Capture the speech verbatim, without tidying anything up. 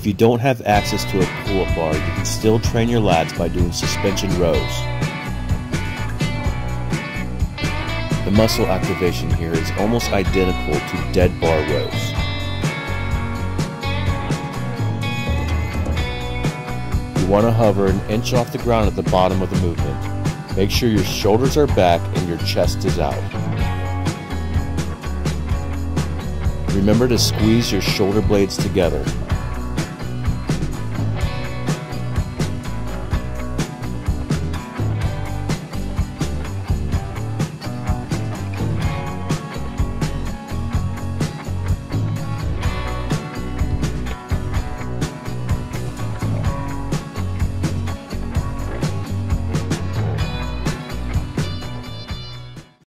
If you don't have access to a pull-up bar, you can still train your lats by doing suspension rows. The muscle activation here is almost identical to dead bar rows. You want to hover an inch off the ground at the bottom of the movement. Make sure your shoulders are back and your chest is out. Remember to squeeze your shoulder blades together.